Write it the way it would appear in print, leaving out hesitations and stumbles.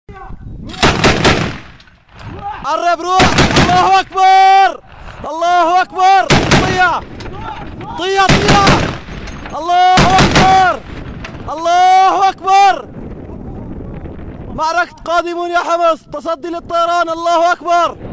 قرب روح. الله اكبر الله اكبر. طيع طيع طيع. الله اكبر الله اكبر. معركة قادمون يا حمص، تصدي للطيران. الله اكبر.